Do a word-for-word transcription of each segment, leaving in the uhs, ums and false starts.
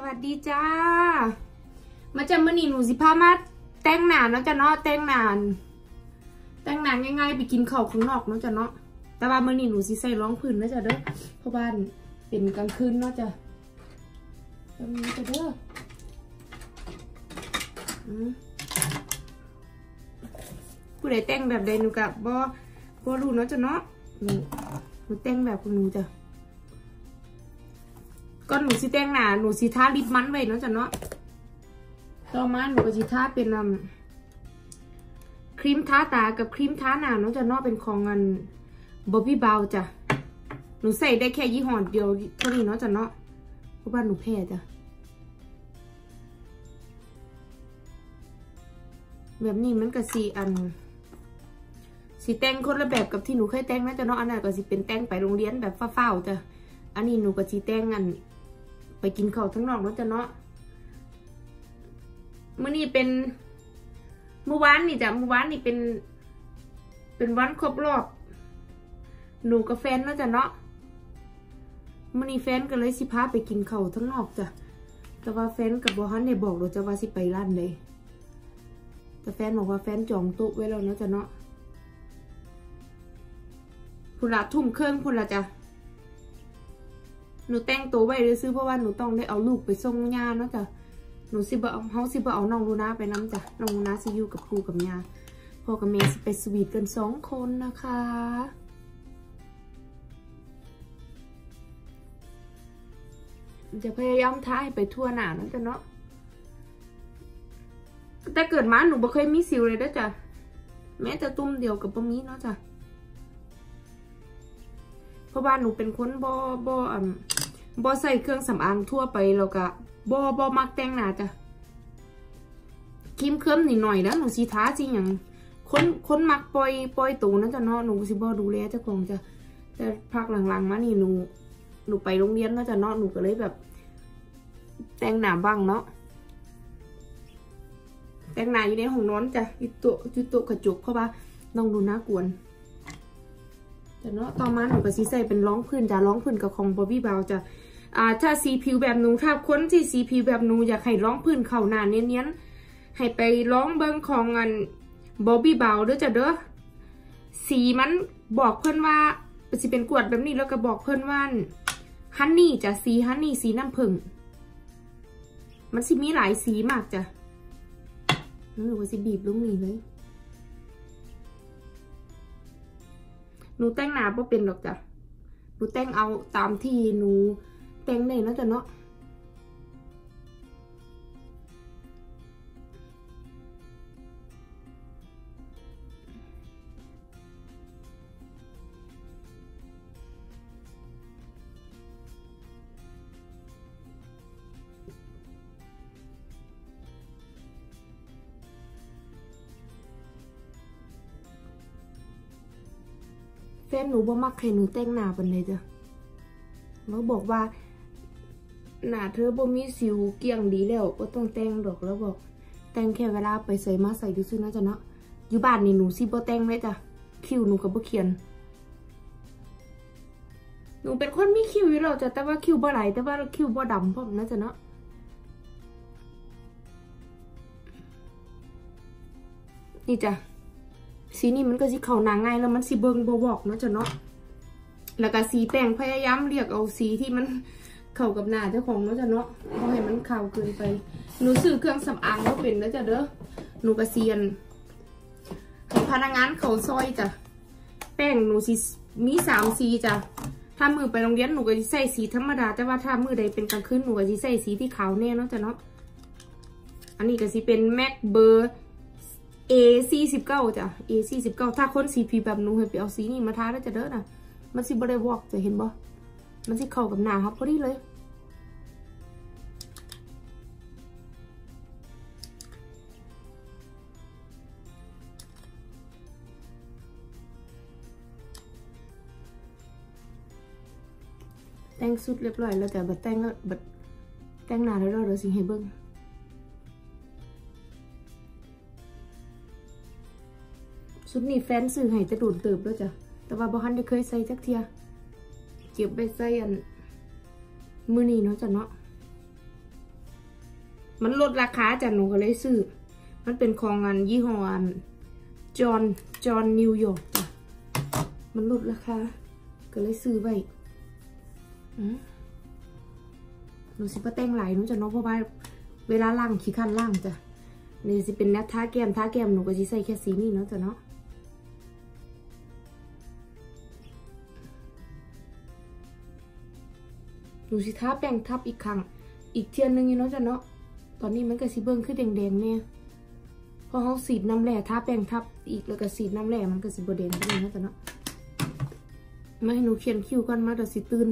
วัสดีจ้ามาจะมื่อนี้หนูสิพามาแต่งหน้าเนาะจ้ะเนาะแต่งหน้าแต่งหน้าง่ายๆไปกินข้าวข้างนอกเนาะจ้ะเนาะแต่ว่ามื่อนี้หนูสิใส่รองพื้นนะจ้ะเด้อเพราะบ้านเป็นกลางคืนเนาะจ้ะตรงนี้จ้ะเด้อผู้ใดแต่งแบบใดหนูกับบ่บ่รู้เนาะจ้ะเนาะหนูหนูแต่งแบบของหนูจ้ะก่อนหนูสิแต่งหน้าหนูสิทาลิปมันไว้เนาะจ้ะเนาะต่อมาหนูก็สิทาเป็นum, ครีมทาตากับครีมทาหน้าเนาะจ้ะเนาะเป็นของอันบอบบี้บาวจ้ะหนูใส่ได้แค่ยี่ห้อเดียวเท่านี้เนาะจ้ะเนาะเพราะว่าหนูแพ้จ้ะแบบนี้มันก็สีอันสีแต่งคนละแบบกับที่หนูเคยแต่งนะจ้ะเนาะอันนั้นก็สิเป็นแต่งไปโรงเรียนแบบฟ้าวๆจ้ะอันนี้หนูก็สีแต่งอันไปกินข้าวทั้งนอกเนาะจ้ะเนาะมื้อนี้เป็นเมื่อวานนี่จ้ะเมื่อวานนี่เป็นเป็นวันครบรอบหนูกับแฟนเนาะจ้ะเนาะมื้อนี้แฟนก็เลยสิพาไปกินข้าวทั้งนอกจ้ะแต่ว่าแฟนกับบ่ฮันได้บอกเราจะว่าสิไปร้านใดแต่แฟนบอกว่าแฟนจองโต๊ะไว้แล้วเนาะจ้ะเนาะพุ่นละทุ่มเครื่องพุ่นละจ้ะหนูแต่งตัวไว้เลยซื้อเพราะว่าหนูต้องได้เอาลูกไปส่งยาเนาะจ้ะหนูสิบ่เอาเฮาสิบ่เอาน้องลูน่าไปน้ำจ้ะน้องลูน่าสิอยู่กับครูกับยาพ่อกับแม่สิไปสวีทกันสองคนนะคะจะพยายามท้าให้ไปทั่วหน้านะจ้ะเนาะแต่เกิดมาหนูบ่เคยมีสิวเลยนะจ้ะแม้แต่ตุ้มเดียวกับบ่มีเนาะจ้ะเพราะว่าหนูเป็นคนบ่บ่อ่าบ่ใส่เครื่องสำอางทั่วไปแล้วก็บ่บ่มักแต่งหน้าจ้ะครีมเคลิ้มนิดหน่อยแล้วหนูสิทาสิหยังคนคนมักปล่อยปล่อยตัวนั่นจ้ะเนาะหนูสิบ่ดูแลเจ้าของจ้ะแต่พักหลังๆมานี่หนูหนูไปโรงเรียนแล้วจ้ะเนาะหนูก็เลยแบบแต่งหน้าบ้างเนาะแต่งหน้าอยู่ในห้องนอนจ้ะอยู่โต๊ะอยู่โต๊ะกระจกเพราะว่าน้องดูน่ากวนจ้ะเนาะต่อมาหนูก็สิใส่เป็นรองพื้นจ้ะรองพื้นกับของบอบบี้บาวจ้ะอ่าถ้าสีผิวแบบหนูถ้าคนที่สีผิวแบบหนูอยากให้ร้องพื้นเข่าหนาเนียนๆให้ไปร้องเบิ้งของอันบอบบี้บาวด้วยจ้ะเด้อสีมันบอกเพื่อนว่าจะเป็นกวดแบบนี้แล้วก็บอกเพื่อนว่าฮันนี่จ้ะสีฮันนี่สีน้ำผึ้งมันสิมีหลายสีมากจ้ะแล้วหนูก็สิบีบลงนี่เลยหนูแต่งหน้าบ่เป็นหรอกจ้ะหนูแต่งเอาตามที่หนูแต่งได้เนาะจ้ะเนาะแฟนหนูบ่มักให้หนูแต่งหน้าปานใดจ้ะเขาบอกว่าหน้าเธอบ่มีสิวเกี่ยงดีแล้วบ่ต้องแต่งดอกแล้วบอกแต่งแค่เวลาไปใส่มาใส่ดูซื่อนะจ้ะเนาะอยู่บ้านนี่หนูสิบ่แต่งเลยจ้ะคิ้วหนูก็บ่เขียนหนูเป็นคนมีคิ้วอยู่แล้วจ้ะแต่ว่าคิ้วบ่ไหลแต่ว่าคิ้วบ่ดำพร้อมนะจ้ะเนาะนี่จ้ะสีนี้มันก็สิเข้าหน้าง่ายแล้วมันสิเบิ่งบ่บอกเนาะจ้ะเนาะแล้วก็สีแต่งพยายามเรียกเอาสีที่มันเข้ากับหน้าเจ้าของเนาะจ้ะเนาะบ่ให้มันขาวเกินไปหนูซื้อเครื่องสำอางบ่เป็นนะจ้ะเด้อหนูก็เซียนให้พนักงานเขาซอยจ้ะแป้งหนูสิมีสามสีจ้ะถ้ามือไปโรงเรียนหนูก็สิใส่สีธรรมดาแต่ว่าถ้ามือใดเป็นกลางคืนหนูก็สิใส่สีที่ขาวแน่เนาะจ้ะเนาะอันนี้ก็สิเป็นแม็กเบอร์เอ สี่สิบเก้า จ้ะ เอ สี่สิบเก้า ถ้าคนสีผิวแบบหนูให้ไปเอาสีนี้มาทาได้จะเด้อนะมันสิบ่ได้วอกจะเห็นบ่มันสิเข้ากับหน้าครับพอดีเลยแต่งสุดเรียบร้อยแล้วจ้ะบัดแต่งแล้วบัดแต่งหน้าแล้วเราเดี๋ยวสิให้เบิ่งชุดนี้แฟนซื้อให้จะโดนเติบแล้วจ้ะแต่ว่าบ่ทันได้เคยใส่จักเทียเก็บไปใส่อันมื้อนี้เนาะจ้ะเนาะมันลดราคาจ้ะหนูก็เลยซื้อมันเป็นของงานยี่ห้อจอห์นจอห์นนิวยอร์กจ้ะมันลดราคาก็เลยซื้อไว้หนูสิบ่แต่งหลายหนูจะเนาะเพราะว่าเวลาล่างขี้คันล่างจ้ะนี่สิเป็นแนวท้าแก้มท้าแก้มหนูก็สิใส่แค่สีนี้เนาะจ้ะเนาะหนูสิทาแป้งทับอีกครั้งอีกเทียนหนึ่งเนาะจ้ะเนาะตอนนี้มันก็สิเบิ่งขึ้นแดงๆเนี่ยพอเขาสีดน้ำแร่ทาแป้งทับอีกแล้วก็สีดน้ำแร่มันก็สิบ่แดงขึ้นเนาะจ้ะเนาะมาให้หนูเขียนคิ้วก่อนมาเดี๋ยวสิตื่น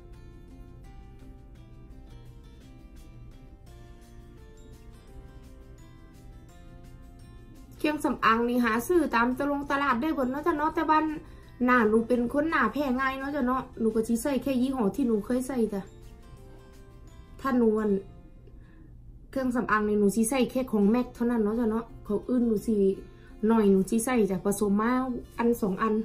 เครื่องสำอางนี่หาซื้อตามตลงตลาดได้หมดเนาะจ้ะเนาะแต่บ้านหน้าหนูเป็นคนหน้าแพ้ง่ายเนาะจ้ะเนาะหนูก็สิใส่แค่ยี่ห้อที่หนูเคยใส่จ้ะถ้าหนูวันเครื่องสำอางในหนูสิใส่แค่ของแม็กเท่านั้นเนาะจ้ะเนาะของอื่นหนูสิหน่อยหนูสิใส่จ้ะผสมมาอันสองอัน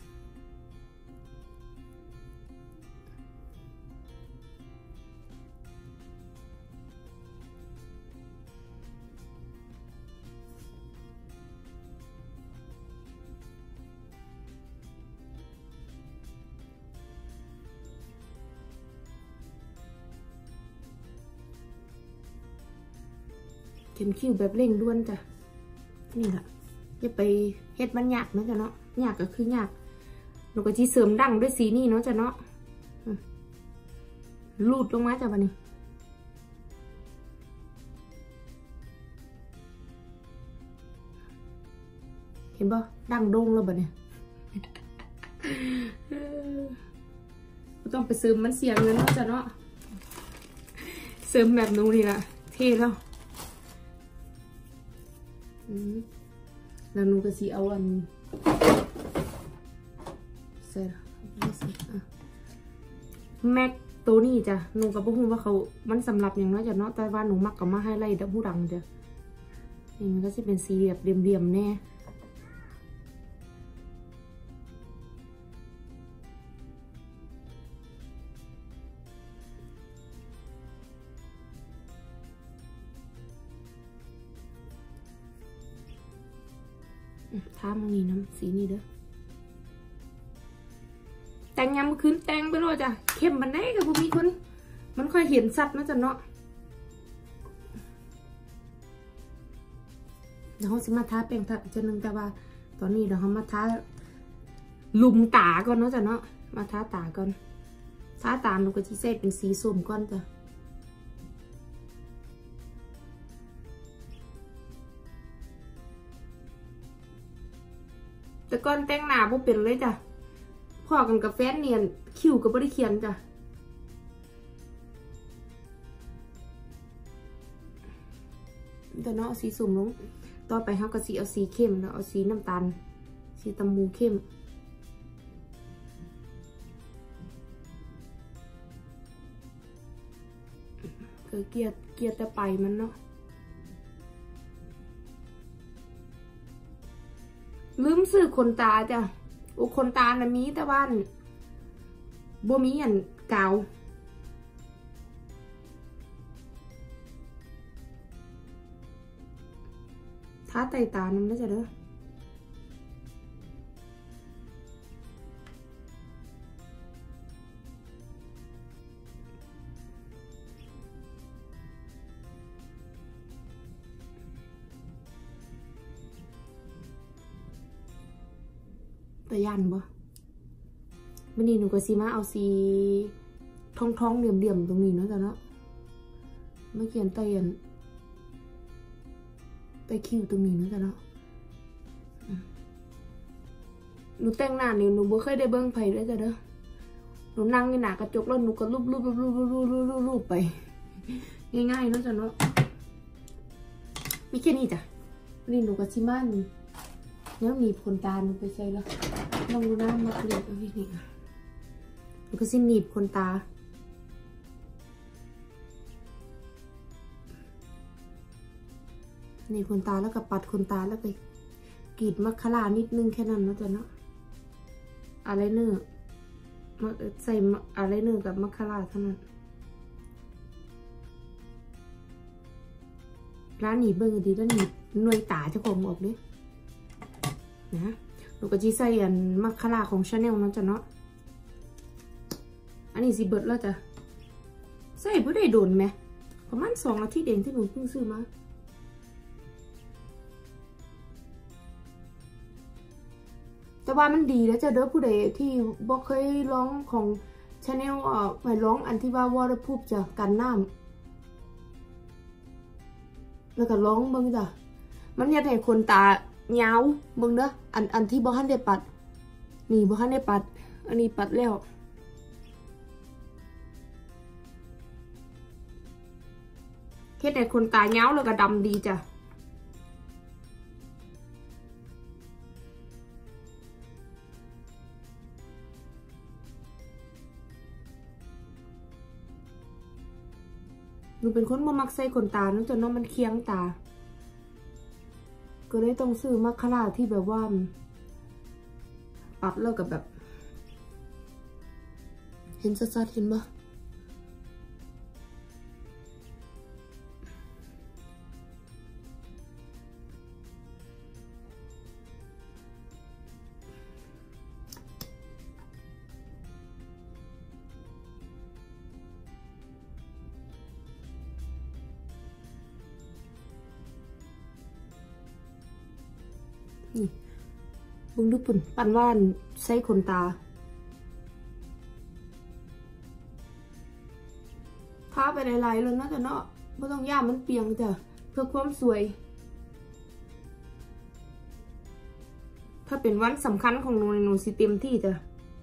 เขียนคิ้วแบบเร่งด่วนจ้ะนี่แหละอย่าไปเฮ็ดมันยากเนาะจ้ะเนาะยากก็คือยากหนูก็จีเสริมดั้งด้วยสีนี่เนาะจ้ะเนาะลูดลงมาจ้ะวันนี้เห็นป่ะดั้งโด่งแล้วบ่เนี่ยต้องไปเสริมมันเสียเงินเนาะจ้ะเนาะเสริมแบบนู้นนี่แหละเท่แล้วแล้วหนูก็สีเอาอันใส่แม็กตัวนี้จ้ะหนูก็บอกว่าเขามันสำหรับอย่างน้อยจ้ะเนาะแต่ว่าหนูมักกับมาให้ไล่ดับผู้ดังจ้ะนี่มันก็จะเป็นสีแบบเรียมๆแน่ทามันนี่น้ำสีนี่เด้อแต่งยำขึ้นแต่งไปเลยจ้ะเข้มมันได้กับพวกมีคนมันค่อยเห็นสัตว์นะจ้ะเนาะเดี๋ยวเขาสิมาทาแป้งทับอีกจนหนึ่งแต่ว่าตอนนี้เดี๋ยวเขามาทาลุมตาก่อนเนาะจ้ะเนาะมาทาตาก่อนทาตาหนูก็จะใส่เป็นสีส้มก่อนจ้ะแต่ก่อนแต่งหน้าพวกเป็นเลยจ้ะพ่อกันกับแฟนเนียนคิ้วก็ไม่ได้เขียนจ้ะแต่เนาะเอาสีสุ่มลงต่อไปเขาก็สีเอาสีเข้มแล้วเอาสีน้ำตาลสีตำมูเข้มก็เกลียดเกลียดแต่ไปมันเนาะลืมซื้อขนตาจ้ะโอ้ขนตาน่ะมีแต่ว่าบ่มีอันกาวทาไตตานั่นแล้วจ้ะเด้อแต่ยันบ่วันนี้หนูก็สีมาเอาสีทองทองเหลี่ยมเหลี่ยมตรงนี้เนาะจ้ะเนาะมาเขียนไตอันไตคิ้วตรงนี้เนาะจ้ะเนาะหนูแต่งหน้าเนี่ยหนูบ่เคยได้เบิ้งไผ่ด้วยจ้ะเด้อหนูนั่งในหน้ากระจกแล้วหนูก็รูปรูปรูปรูปรูปรูปรูปไปง่ายๆเนาะจ้ะเนาะมีแค่นี้จ้ะวันนี้หนูก็สีมานี่แล้วมีขนตาหนูไปใส่แล้วลองดูหน้ามาเปลี่ยนเอาทีนี้หนูก็สิหนีบขนตาหนีบขนตาแล้วก็ปัดขนตาแล้วไปกรีดมัคคารานิดนึงแค่นั้นนะจ๊ะเนาะอะไรเนื้อมาใส่อะไรเนื้อกับมัคคาราเท่านั้นร้านหนีเบิ้งดีด้านหนีหน่วยตาเจ้าของออกเลยนะหนูก็จีใส่อันมัคคาราของชาแนลนั่นจ้ะเนาะอันนี้สิเบิร์ดแล้วจ้ะใส่เพื่อได้โดนไหมประมาณสองอาทิตย์เองที่หนูเพิ่งซื้อมาแต่ว่ามันดีแล้วจ้ะเด้อผู้ใดที่บอกเคยร้องของชาแนลเอ่อไปร้องอันที่ว่าวอเตอร์พูฟจ้ะกันน้ำแล้วก็ร้องเบิ้งจ้ะมันอยากให้คนตาเงาเบิ้งเด้ออันอันที่บ่ฮันได้ปัดนี่บ่ฮันได้ปัดอันนี้ปัดแล้วเฮ็ดให้คนตาเงาแล้วก็ดำดีจ้ะหนูเป็นคนบ่มักใส่ขนตาเนาะจนน้องมันเคียงตาก็เลยต้องซื้อมัคคาราที่แบบว่าปัดแล้วกับแบบเห็นชัดๆเห็นปะนี่บึงดูปุ่นปั่นว่านใส่ขนตาทาไปหลายๆเลยนะแต่เนาะไม่ต้องย่ามันเปียงจ้ะเพื่อความสวยถ้าเป็นวันสำคัญของหนูหนูสิเต็มที่จ้ะ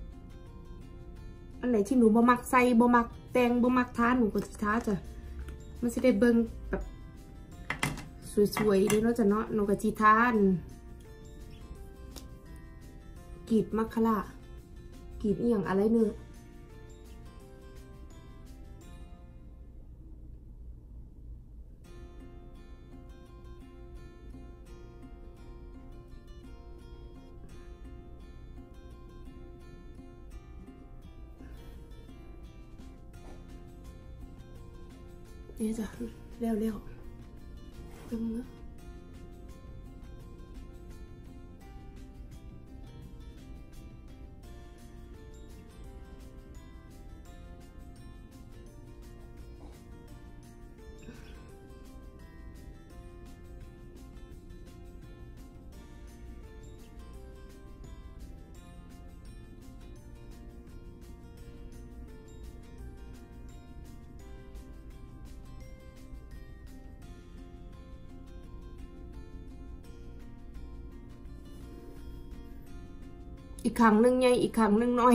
อันไหนที่หนูบ่มักใส่บ่มักแต่งบ่มักทาหนูก็สิทาจ้ะมันจะได้เบิ่งแบบสวยๆด้วยเนาะจ้ะเนาะหนูก็สิทากรีดมัคคารา กรีดเอียงอะไรเนื้อเนี่ยจ้ะเร็วๆตรงนี้อีกครั้งหนึ่งใหญ่อีกครั้งหนึ่งน้อย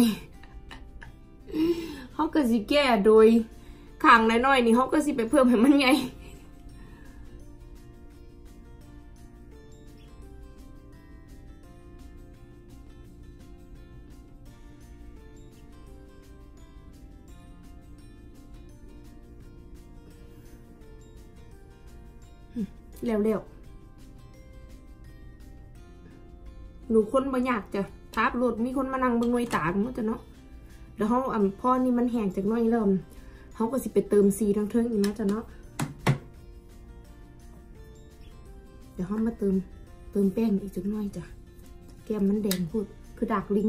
เขาก็สิแก้โดยครั้งน้อยๆนี่เขาก็สิไปเพิ่มให้มันใหญ่เร็วๆหนูคนบ่อยากจะทับรถมีคนมานั่งเบิ่งหน่วยตามันจะเนาะแล้วเขาอ่ำพ่อนี่มันแห้งจากน้อยเริ่มเขาก็สิไปเติมซีทั้งเทิงอีกนะจะเนาะเดี๋ยวเขามาเติมเติมแป้งอีกจักหน่อยจ้ะแก้มมันแดงพูดคือดากลิง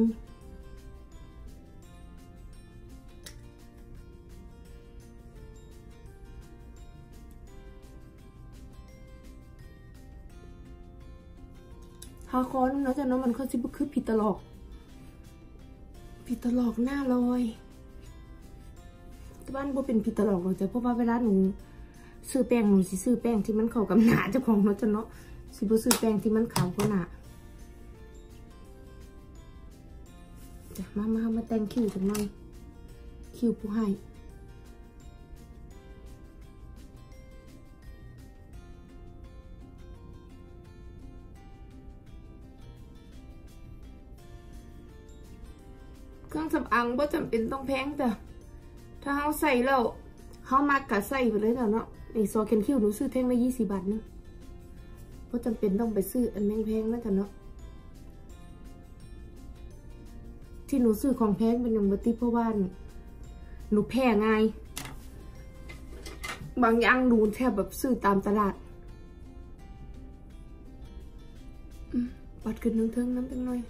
ฮาคอนเนาะจ้ะเนาะมันเขาสิบุคือผิดตลอกผิดตลอกหน้าลอยแต่บ้านบ่เป็นผิดตลอกหรอกจ้ะเพราะว่าเวลาหนูซื้อแป้งหนูสิซื้อแป้งที่มันเข้ากับหน้าเจ้าของเนาะจ้ะเนาะสิบ่ซื้อแป้งที่มันขาวกว่าหน้าจ้ะมามามาแต่งคิ้วจังหน่อยคิ้วผู้ให้เครื่องสำอางบ่จำเป็นต้องแพงจ้ะถ้าเขาใส่แล้วเขามากกะใส่ไปเลยเนาะไอซอเคนคิวหนูซื้อแท่งละยี่สิบบาทนึงบ่จำเป็นต้องไปซื้ออันแพงๆนะจ้ะเนาะที่หนูซื้อของแพงเป็นอย่างบัติเพราะว่าหนูแพ้ง่ายบางอย่างหนูแทบแบบซื้อตามตลาดปัดขึ้นนึงเทิงน้ำตั้งหน่อย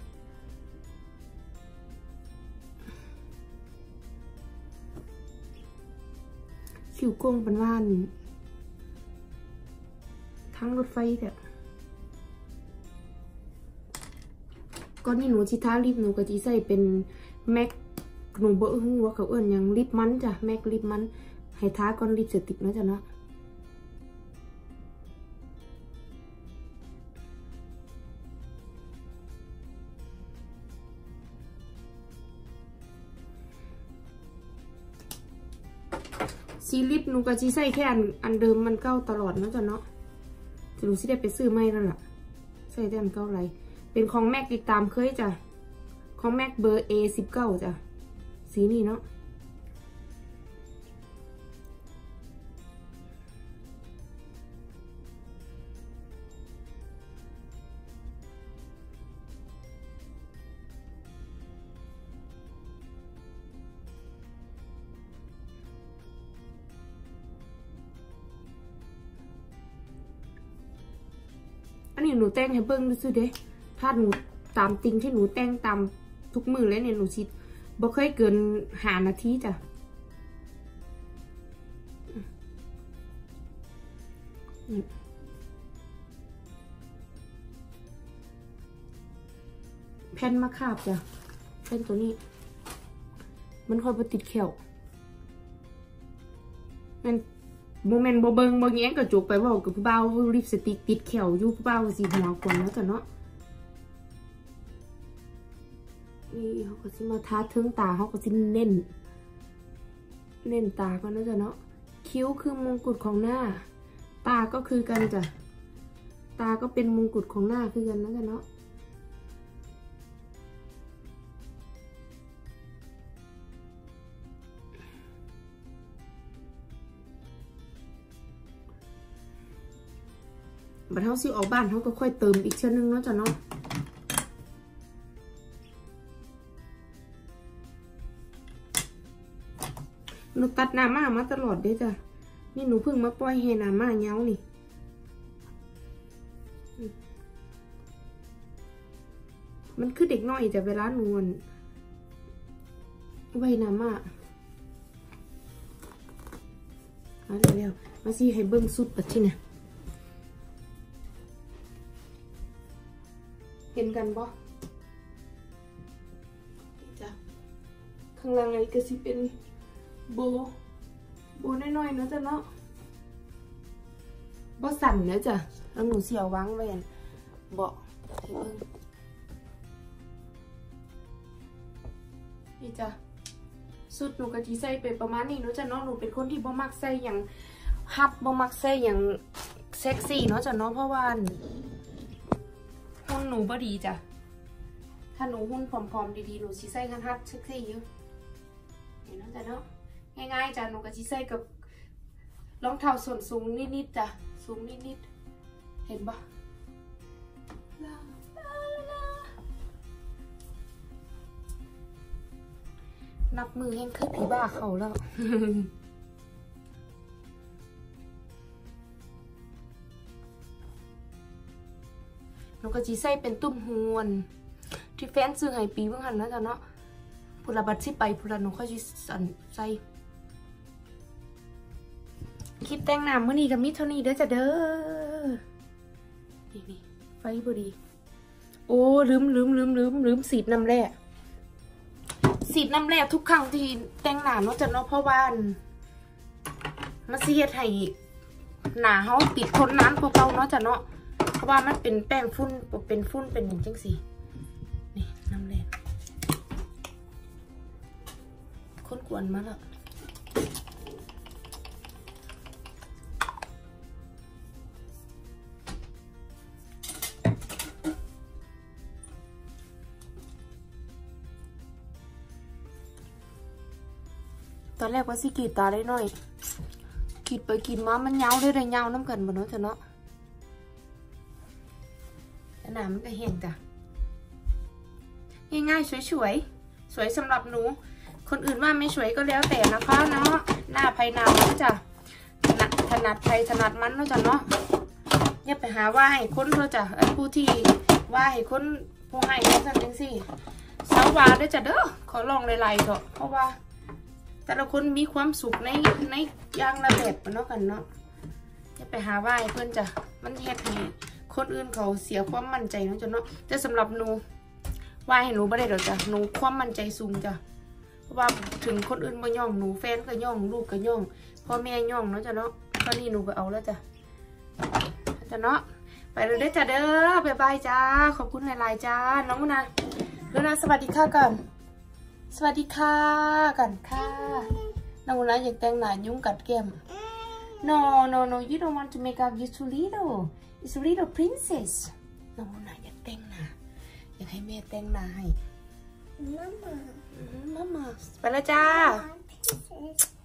คิวโกงเป็นว่านทั้งรถไฟแต่ก่อนที่หนูชิทาลิปหนูก็จะใส่เป็นแม็กหนูเบอร์หัวเขาเอิ้นอย่างลิปมันจ้ะแม็กลิปมันให้ทาก่อนลิปสติกนะจ๊ะเนาะสีลิปหนูก็จะใส่แค่อันอันเดิมมันเก้าตลอดนะจ๊ะเนาะจะหนูสิได้ไปซื้อไม่แล้วล่ะใส่แต่อันเก้าไรเป็นของแม็กติดตามเคยจ้ะของแม็กเบอร์ เอ สิบเก้า จ้ะสีนี้เนาะอันนี้หนูแต่งให้เบิ้งดูสิเด้ถ้าหนูตามติงที่หนูแต่งตามทุกมือเลยเนี่ยหนูชิดบ่เคยเกินหานาทีจ้ะแผ่นมะขาบจ้ะแผ่นตัวนี้มันคอยไปติดแขวมันโมเมนต์โบเบิงโบแย้งกระจุกไปว่ากับผู้เบาลิปสติกติดแขวอยู่ผู้เบาสีหัวคนแล้วจ้ะเนาะนี่เขาก็สิมาทาถึงตาเขาก็สิเน้นเน้นตาก็นะจ๊ะเนาะคิ้วคือมงกุฎของหน้าตาก็คือกันจ้ะตาก็เป็นมงกุฎของหน้าคือกันนะจ๊ะเนาะบัดเขาซื้อออกบ้านเขาก็ค่อยเติมอีกเช่นนึงเนาะจ๊ะเนาะหนูตัดหน้ามามาตลอดเด้จ้ะนี่หนูเพิ่งมาปล่อยให้หน้ามาเงานี่มันคือเด็กน้อยแต่เวลาหนูไว้หน้ามาเอาเร็วๆมาสิให้เบิ้งสุดปัดที่เนี่ยเห็นกันบ่จ้ะข้างล่างไอ้ก็สิเป็นโบโบน้อยๆนะจ๊ะเนาะโบสั่นเนอะจ้ะแล้วหนูเสียววางไว้เบาะให้เบิ่งนี่จ้ะสุดหนูกะทิใส่ไปประมาณนี้เนาะจ้ะเนาะหนูเป็นคนที่บ่มักใส่อย่างฮับบ่มักใส่อย่างเซ็กซี่เนาะจ้ะเนาะเพราะว่าหุ่นหนูบ่ดีจ้ะถ้าหนูหุ่นผอมๆดีๆหนูสิใส่คันฮับเซ็กซี่อยู่เห็นเนาะจ้ะเนาะง่ายๆจ้ะหนูก็จะใส่กับรองเท้าส่วนสูงนิดๆจ้ะสูงนิดๆเห็นปะนับมือแห้งคือผีบ้าเขาแล้วหนูก็จะใส่เป็นตุ้มฮวนที่แฟนซื้อให้ปีเมื่อหันนะจ๊ะเนาะพุระบัดสิไปพุระหนูค่อยจะใส่คลิปแต่งหน้าเมื่อนี้กับมิเท่านี้เด้อจ้ะเด้อนี่นี่ไฟบดีโอ้ลืมลืมลืมลืมลืมสีดน้ำแร่สีดน้ำแร่ทุกครั้งที่แต่งหน้าเนาะจ้ะเนาะเพราะว่ามาเสียดให้หน้าเขาติดทนน้ำกว่าเก่าเนาะจ้ะเนาะเพราะว่ามันเป็นแป้งฝุ่นเป็นฝุ่นเป็นอย่างจังสินี่น้ำแร่คนกวนมาแล้วตอนแรกว่าสิกรีดตาได้หน่อยกรีดไปกรีดมามันเงาได้เลยเงาน้ำกันบ่เนาะจ้ะเนาะหน้ามันก็เห็นจ้ะง่ายๆสวยๆสวยสำหรับหนูคนอื่นว่าไม่สวยก็แล้วแต่นะคะเนาะหน้าไผ่หน้ามันจ้ะถนัดถนัดไผ่ถนัดมันเนาะจ้ะเนาะอย่าไปหาว่าให้คนเถอะจ้ะไอ้ผู้ที่ว่าให้คนผู้ให้จังจังสิสาวว่าได้จ้ะเด้อขอลองหลายๆเถอะเพราะว่าแต่ละคนมีความสุขในในอย่างละแบบเนาะกันเนาะอย่าไปหาว่าให้เพื่อนจ้ะมันเฮ็ดให้คนอื่นเขาเสียความมั่นใจเนาะจ้ะเนาะแต่สำหรับหนูว่าให้หนูไม่ได้หรอกจ้ะหนูความมั่นใจสูงจ้ะเพราะว่าถึงคนอื่นมาย่องหนูแฟนก็ย่องลูกก็ย่องพ่อแม่ย่องเนาะจ้ะเนาะตอนนี้หนูก็เอาแล้วจ้ะจ้ะเนาะไปเลยได้จ้ะเด้อบ๊ายบายจ้าขอบคุณหลายๆจ้าน้องนะเดี๋ยวนะสวัสดีค่ะก่อนสวัสดีค่ะกันค่ะน้องนะอยากแต่งหน้ายุ่งกัดแก้ม no no no you don't want to make up you too little it's a little princess น้องนะอยากแต่งหน้าอยากให้แม่แต่งหน้าให้ Mama Mama ไปแล้วจ้า princess